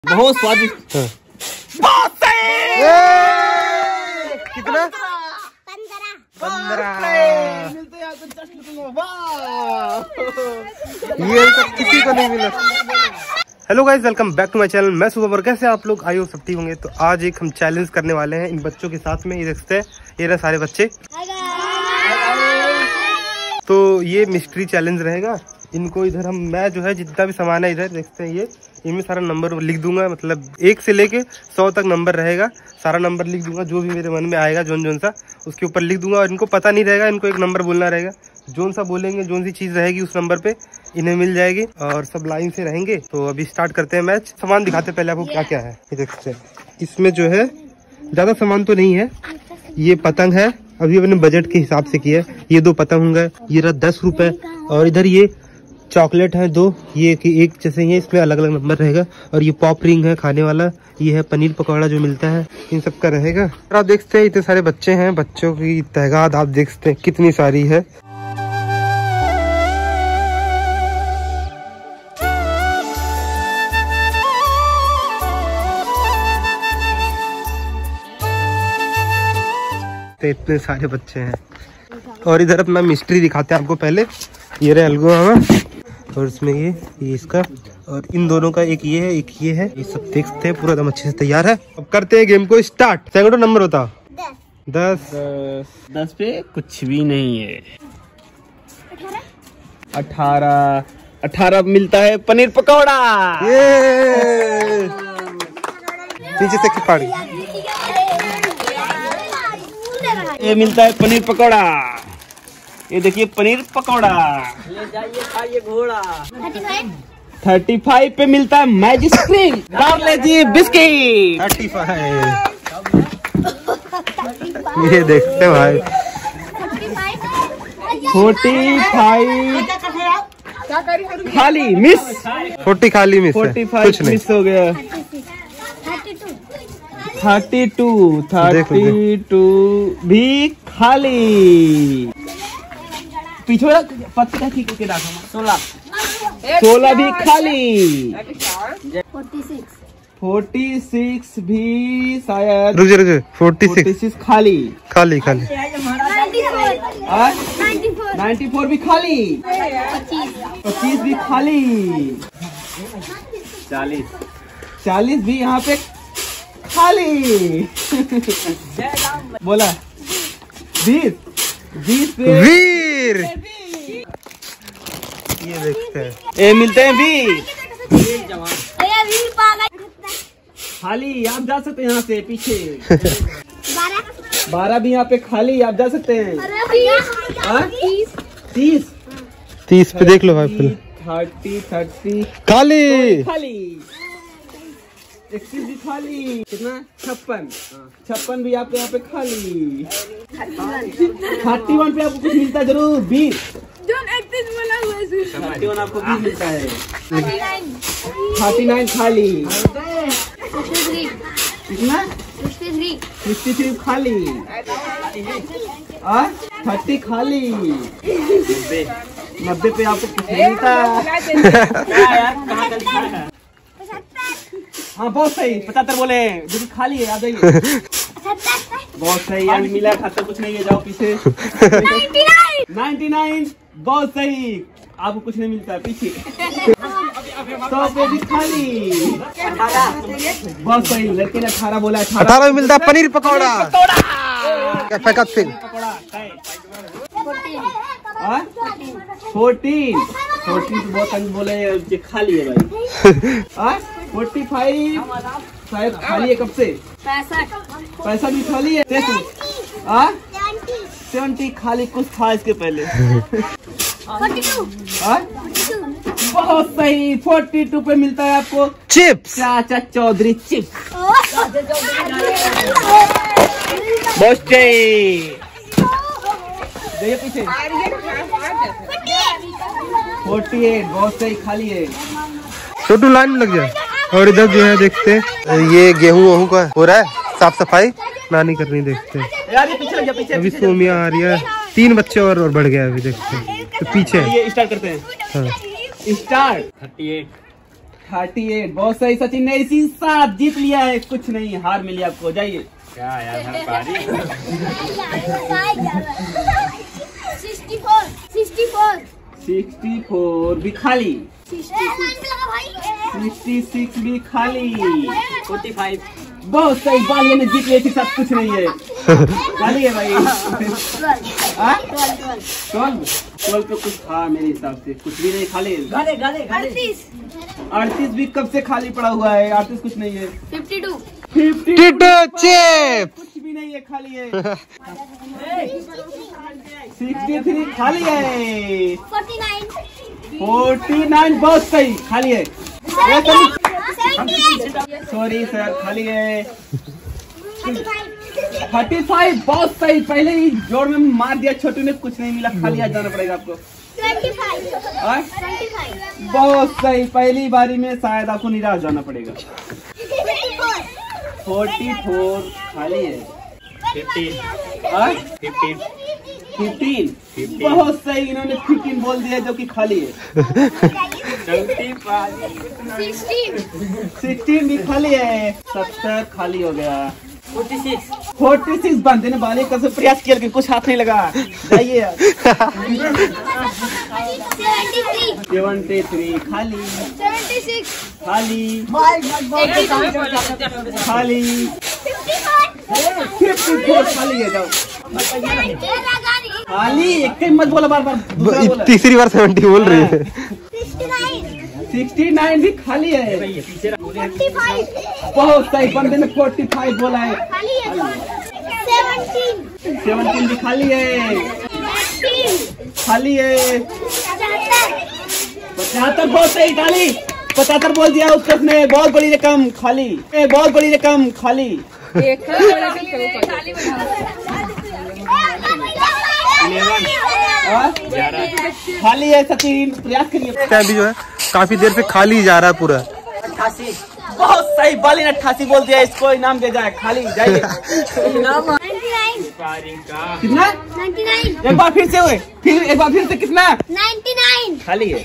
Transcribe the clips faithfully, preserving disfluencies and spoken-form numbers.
बहुत स्वादिष्ट। हाँ। बहुत सही। कितना? पंद्रह। ये तो किसी को नहीं मिला। Hello guys, welcome back to my channel. मैं सुबह और कैसे आप लोग, आई हो सब ठीक होंगे। तो आज एक हम चैलेंज करने वाले हैं इन बच्चों के साथ में। ये देखते हैं, ये रहे सारे बच्चे। तो ये मिस्ट्री चैलेंज रहेगा। इनको इधर हम मैं जो है जितना भी सामान है इधर देखते हैं, ये इनमें सारा नंबर लिख दूंगा। मतलब एक से लेके सौ तक नंबर रहेगा, सारा नंबर लिख दूंगा। जो भी मेरे मन में आएगा जोन जोन सा उसके ऊपर लिख दूंगा। और इनको पता नहीं रहेगा, इनको एक नंबर बोलना रहेगा। जोन सा बोलेंगे, जोन सी चीज रहेगी उस नंबर पे इन्हें मिल जाएगी। और सब लाइन से रहेंगे। तो अभी स्टार्ट करते हैं मैच। सामान दिखाते पहले आपको क्या क्या है। ये देखते हैं, इसमें जो है ज्यादा सामान तो नहीं है। ये पतंग है, अभी अपने बजट के हिसाब से किया है। ये दो पतंग होंगे, ये रहा दस रुपए। और इधर ये चॉकलेट है दो, ये कि एक जैसे ही है, इसमें अलग अलग नंबर रहेगा। और ये पॉप रिंग है खाने वाला। ये है पनीर पकौड़ा जो मिलता है, इन सब का रहेगा। और आप देख सकते हैं इतने सारे बच्चे हैं, बच्चों की तादाद आप देख सकते हैं कितनी सारी है। इतने सारे बच्चे हैं। और इधर अपना मिस्ट्री दिखाते हैं आपको पहले। ये रहे अलगो और इसमें ये ये इसका, और इन दोनों का एक ये है एक ये है। ये सब देख सकते हैं, पूरा एकदम अच्छे से तैयार है। अब करते हैं गेम को स्टार्ट। सेकंड नंबर होता दस। दस दस पे कुछ भी नहीं है। अठारह अठारह मिलता है पनीर पकौड़ा। ये नीचे से की फाड़ी। ये मिलता है पनीर पकौड़ा। ये देखिए पनीर पकौड़ा। ले जाइए खाइए घोड़ा। थर्टी फाइव पे मिलता है magic spring Parle G biscuit. Thirty five ये देखते भाई। फोर्टी फाइव खाली मिस। फोर्टी खाली मिस। फोर्टी फाइव मिस हो गया। थर्टी टू थर्टी टू भी खाली। पीछे पत्ता के सोलह सोलह भी खाली। फोर्टी सिक्स भी शायद। रुक रुक फोर्टी सिक्स खाली खाली खाली। नाइन्टी फोर भी खाली। पच्चीस भी खाली। चालीस चालीस भी यहाँ पे खाली। बोला बीस बीस पे वीर। ये देखते हैं, ए मिलते हैं बीस खाली। आप जा सकते हैं यहाँ से पीछे। बारह भी यहाँ पे खाली, आप जा सकते हैं। तीस तीस पे देख लो भाई। थर्टी थर्टी खाली खाली। इकतीस भी खाली। कितना? छप्पन छप्पन भी आप यहाँ पे खाली। थर्टी वन पे आपको कुछ मिलता है जरूर। बीस थर्टी वन आपको बीस मिलता है। थर्टी नाइन खाली। कितना? सिक्सटी थ्री खाली। थर्टी खाली। नब्बे पे आपको कुछ नहीं मिलता। हाँ बहुत सही। पचहत्तर बोले जो कि खाली है, आ जाइए। बहुत सही यार, मिला खाता कुछ नहीं है, जाओ पीछे। नाइन्टी नाइन बहुत सही, आपको कुछ नहीं मिलता है पीछे। सौ पे भी खाली। बहुत सही, लड़के ने अठारह बोला। अठारह में मिलता है पनीर पकौड़ा। फेंका फिर फोर्टीन फोर्टीन बहुत अंक बोले खाली है भाई। फोर्टी फाइव शायद खाली है। कब से? पैसा भी खाली है। सेवेंटी खाली, कुछ था इसके पहले। बहुत सही। फोर्टी टू पे मिलता है आपको चिप्स। चाचा चौधरी चिप्स। बहुत सही। पीछे फोर्टी एट बहुत सही खाली है। छोटू लाइन में लग जाए। और इधर जो है देखते हैं, ये गेहूं वहूं का हो रहा है साफ सफाई, नानी कर रही। देखते हैं यार, ये पीछे जा, पीछे, अभी पीछे सोमिया आ रही है। तीन बच्चे और, और बढ़ गया अभी। देखते हैं तो पीछे ये स्टार्ट करते हैं। हाँ। Start. Thirty eight thirty eight बहुत सही सचिन ने इसी साथ जीत लिया है। कुछ नहीं, हार मिली आपको। जाइए। क्या यार हर पारी sixty four sixty four sixty four भी खाली, सिक्सटी सिक्स भी खाली, फोर्टी फाइव बहुत सही। बालिया ने जीत लिया, इसी साथ कुछ नहीं है, खाली है भाई। ट्वेल्व ट्वेल्व पे कुछ था मेरे हिसाब से, कुछ भी नहीं, खाली है। गाने गाने गाने अड़तीस भी कब से खाली पड़ा हुआ है, अड़तीस कुछ नहीं है। फिफ्टी टू फिफ्टी चिप कुछ भी नहीं है, खाली है। सिक्सटी थ्री खाली है। फोर्टी नाइन फोर्टी नाइन बहुत सही, खाली है। सेवेंटी एट सॉरी सर, खाली है। थर्टी फाइव थर्टी फाइव बहुत सही, पहले ही जोर में मार दिया छोटू ने, कुछ नहीं मिला, खाली आ जाना पड़ेगा आपको। ट्वेंटी फाइव हाँ? ट्वेंटी फाइव बहुत सही, पहली बारी में शायद आपको निराश जाना पड़ेगा। फिफ्टी फोर फोर्टी फोर खाली है। फिफ्टीन हाँ? फिफ्टीन फिफ्टीन बहुत सही, इन्होंने फिफ्टीन बोल दिया जो कि खाली है। ट्वेंटी फाइव सिक्सटीन सिक्सटीन भी खाली है। सत्तर खाली हो गया। फोर्टी सिक्स फोर्टी सिक्स बंदे ने बाले का प्रयास किया लेकिन कुछ हाथ नहीं लगा। जाइए। सेवेंटी थ्री सेवेंटी थ्री खाली, सेवेंटी सिक्स खाली, एटी खाली, फिफ्टी फोर फिफ्टी फोर खाली है। जाओ खाली, एक ही मत बोला बार बार, दूसरा बोला। तीसरी बार सेवेंटी बोल रही है। सिक्सटी नाइन सिक्सटी नाइन भी खाली है। फोर्टी फाइव बहुत सही, बंदे ने फोर्टी फाइव बोला है। खाली है। सेवेंटीन सेवनटीन भी खाली है, एटीन खाली है। पचहत्तर पचहत्तर बहुत सही, खाली। पचहत्तर बोल दिया उत्तर ने, बहुत बड़ी रकम खाली, ए, बहुत बड़ी रकम खाली। हाँ? खाली है सचिन, प्रयास करिए। अभी जो है काफी देर से खाली जा रहा है पूरा। अट्ठासी बहुत सही, बाली ने अट्ठासी बोल दिया, इसको इनाम दे जाए। खाली, जाइए। कितना? नाइन्टी नाइन एक बार फिर से हुए, फिर एक बार फिर से कितना? नाइन्टी नाइन खाली है।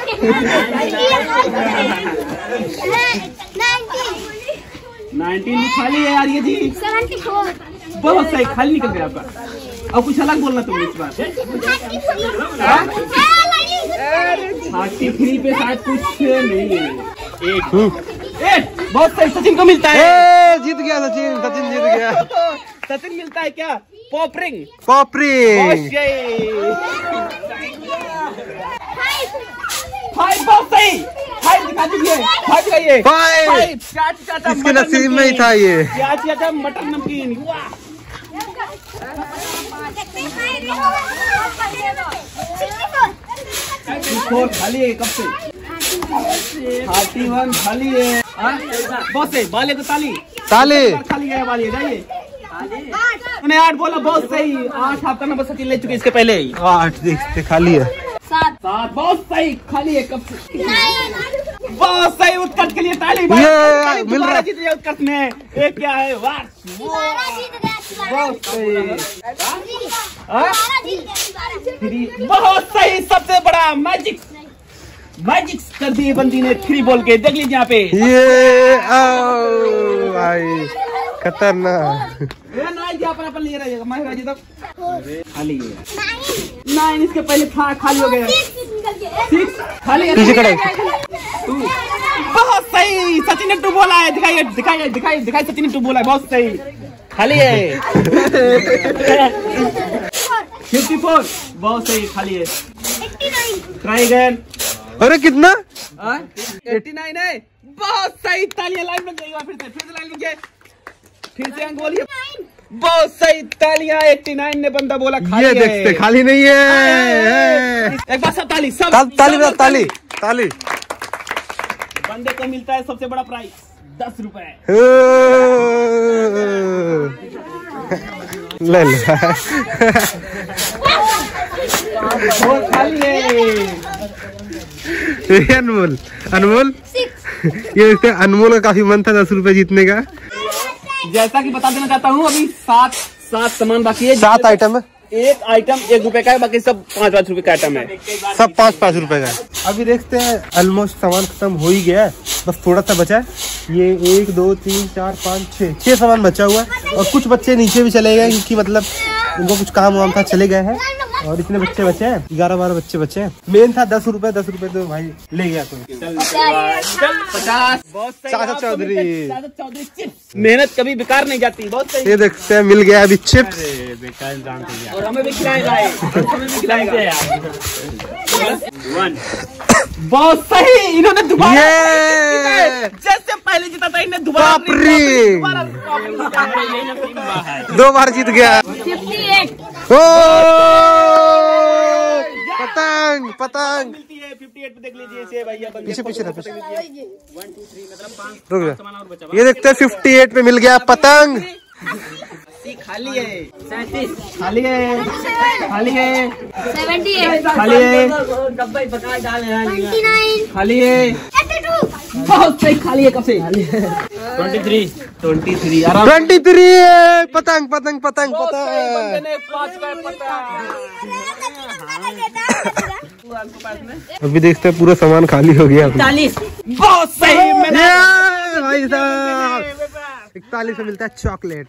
नाइनटीन भी खाली है यार, ये जी। सेवेंटी फोर बहुत सही, खाली निकल गया आपका। अब कुछ अलग बोलना तुमने इस बार। थर्टी थ्री पे शायद कुछ नहीं है। एक एट बहुत सही, सचिन को मिलता है। ए, जीत गया सचिन, सचिन जीत गया। सचिन मिलता है क्या? पॉपरिंग। पॉपरिंग फाइव बहुत सही, फाइव दिखा दीजिए, फाइव दिखाइए। फाइव। फाइव चाट चाटा इसके मटर नसीब में ही नमकीन। था ये। चाट चाटा मटर नमकीन। वाह, फोर खाली है कब से? थर्टी वन खाली है। हाँ? बहुत सही, बाले तो ताली ताली। खाली है, बाली जाइए। उन्हें आठ बोला, बहुत सही। आठ आपका नंबर सचिन ले चुके इसके पहले ही। आठ देखते खाली है। सात सात बहुत सही, खाली है कब से? बहुत सही, उत्कर्ष के लिए ताली। ये, ताली मिल दोबारा रहा। जीत लिया उत्कर्ष ने। एक क्या है? वाह, बहुत सही। हाँ? थ्री बहुत सही, सबसे बड़ा मैजिक मैजिक कर दिए बंदी ने थ्री बोल के। देख लीजिए यहाँ पे। ये आओ भाई, खतरनाक। ये नाइन जी अपन अपन ले रहिएगा, मैं जी तक खाली है। नाइन इसके पहले था, खाली हो गया। सिक्स खाली है। पीछे खड़े। टू बहुत सही, सचिन ने टू बोला है। दिखाइए दिखाइए दिखाइए दिखाइए, सचिन ने टू बोला है, बहुत सही, खाली है। फिफ्टी फोर बहुत सही, खाली है। Try again. अरे कितना? एट्टी नाइन है, बहुत सही। तालियां लाइन में जाइए, फिर से फिर से लाइन में जाइए, फिर से अंक बोलिए। बहुत सही, तालियां। एट्टी नाइन ने बंदा बोला खाली ये है। देखते खाली नहीं है। एक बार सब ताली, सब ताली ताली सब ताली ताली। बंदे को मिलता है सबसे बड़ा प्राइस, दस रुपए। ले ले। बहुत खाली है। ये अनमोल अनमोल ये देखते हैं, अनमोल का काफी मन था दस रुपए जीतने का। जैसा कि बता देना चाहता हूँ, अभी सात सात सामान बाकी है। सात आइटम है। एक आइटम एक रुपए का है, बाकी सब पाँच पाँच रुपए का आइटम है। सब पाँच पाँच रुपए का है। अभी देखते हैं, ऑलमोस्ट सामान खत्म हो ही गया है, बस थोड़ा सा बचा है। ये एक दो तीन चार पाँच छः छः सामान बचा हुआ है, और कुछ बच्चे नीचे भी चले गए क्योंकि मतलब उनको कुछ काम वाम था, चले गए हैं। और इतने बच्चे बचे हैं, ग्यारह बारह बच्चे बचे हैं। मेन था दस रुपए, दस रुपए तो भाई ले गया कोई। पचास। बहुत सही। चाचा चौधरी। चाचा चौधरी चिप्स। मेहनत कभी बेकार नहीं जाती। बहुत सही। ये देखते हैं, मिल गया अभी चिप्स। और हमें भी खिलाएगा, हमें भी खिलाएगा। बहुत सही। इन्होंने दोबारा जैसे पहले जीता था, इन्हें दोबारा दो बार जीत गया। ओ पतंग पतंग मिलती है अट्ठावन पे। देख लीजिए इसे भैया, पीछे पीछे रह, पीछे रुक जा। ये देखते हैं अट्ठावन पे मिल गया पतंग। खाली है। सैंतीस। खाली है। खाली है। Seventy eight. खाली है। डब्बे पका डाले हैं। Twenty nine. खाली है। Eighty two. बहुत सही। खाली है। कब से खाली है? Twenty three. Twenty three. आराम। ट्वेंटी थ्री पतंग पतंग पतंग पतंग। अभी देखते हैं, पूरा सामान खाली हो गया। चालीस। बहुत सही। भाई साहब इकतालीस में मिलता है chocolate.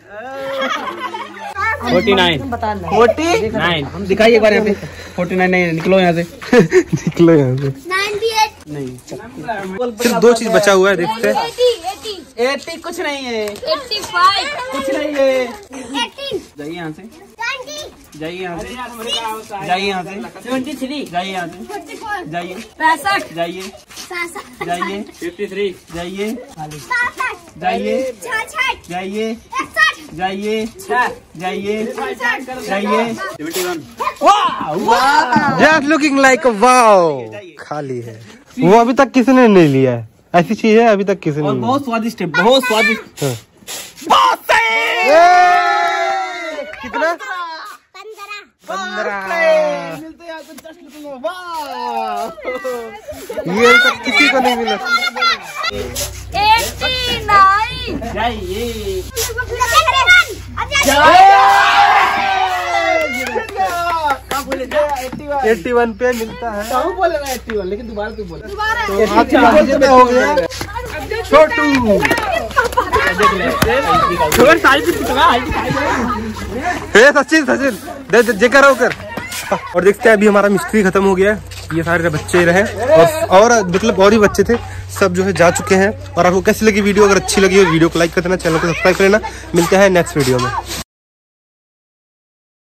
Forty nine. Forty nine. हम दिखाइए एक बार यहाँ पे। फोर्टी नाइन नहीं, निकलो यहाँ से। निकलो यहाँ से। Ninety eight. नहीं, सिर्फ दो चीज बचा हुआ है, देखते हैं। एटी। एटी। एट्टी कुछ नहीं है। Eighty five. कुछ नहीं है। एटीन। जाइए यहाँ से। ट्वेंटी। जाइए यहाँ से। जाइए यहाँ से। Seventy three. जाइए यहाँ से। Forty four. जाइए। पैंसठ। जाइए। सासठ। जाइए। Fifty three. जाइए। सासठ। जाइए। छाछठ। जाइए। इकसठ। जाइए। जाइए। उनसठ। जाइए। Seventy one. वाह वाह। Just looking like wow. खाली है वो, अभी तक किसी ने नहीं लिया है। ऐसी चीज है अभी तक किसी ने और नहीं बहुत स्वादिष्ट है, बहुत स्वादिष्ट। लिया। बहुत सही। कितना? पंद्रह। पंद्रह। मिलते हैं आपको दस रुपए में। वाह। ये अभी तक किसी को नहीं मिला। Eighty nine. जाइए। इक्यासी पे मिलता है। हम बोले ना इक्यासी, लेकिन दोबारा तू बोले। तो आपकी कितना हो गया? छोटू। हे सचिन सचिन दे दे जे करो कर। और देखते हैं, अभी हमारा मिस्ट्री खत्म हो गया है। ये सारे बच्चे रहे और और मतलब और ही बच्चे थे, सब जो है जा चुके हैं। और आपको कैसी लगी वीडियो? अगर अच्छी लगी हो वीडियो को लाइक कर देना, चैनल को सब्सक्राइब कर लेना। मिलते हैं नेक्स्ट वीडियो में।